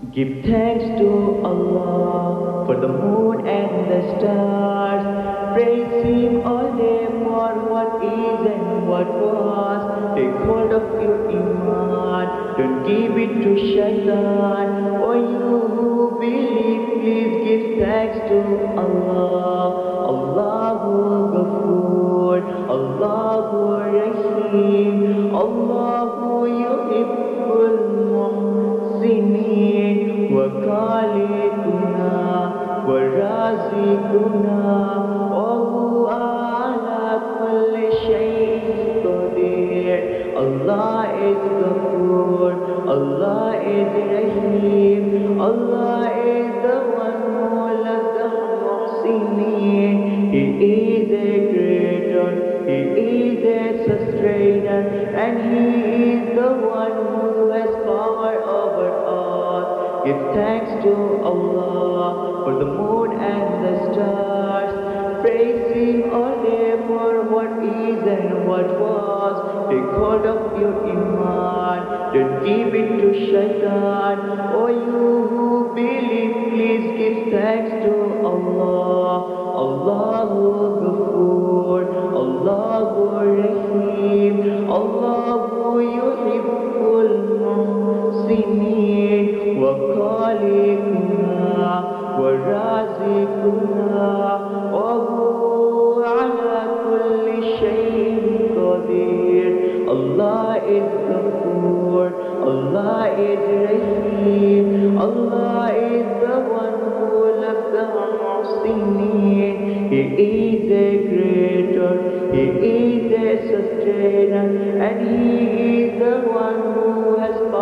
Give thanks to Allah for the moon and the stars. Praise Him all day for what is and what was. Take hold of your iman, don't give it to shaitan. O you who believe, please give thanks to Allah. Allahu Ghafoor, Allahu Rahim, Allahu Yuhibbul Muhsinin. وخالقنا ورازقنا وهو على كل شيء قدير. Allah is Ghafoor, Allah is Rahim, Allah is the one who loves the Muhsinin. He is a creator, He is a sustainer, and He is the one who has power over all. Give thanks to Allah for the moon and the stars. Praise Him all day for what is and what was. Take hold of your iman, don't give it to shaitan. O you who believe, please give thanks to Allah. Allahu Ghafoor, Allahu Rahim, Allahu Yuhibbul Muhsinin. وخالقنا ورازقنا وهو على كل شيء قدير. Allah is Ghafoor, Allah is Rahim, Allah is the one who loves the Muhsinin. He is a creator, He is a sustainer, and He is the one who has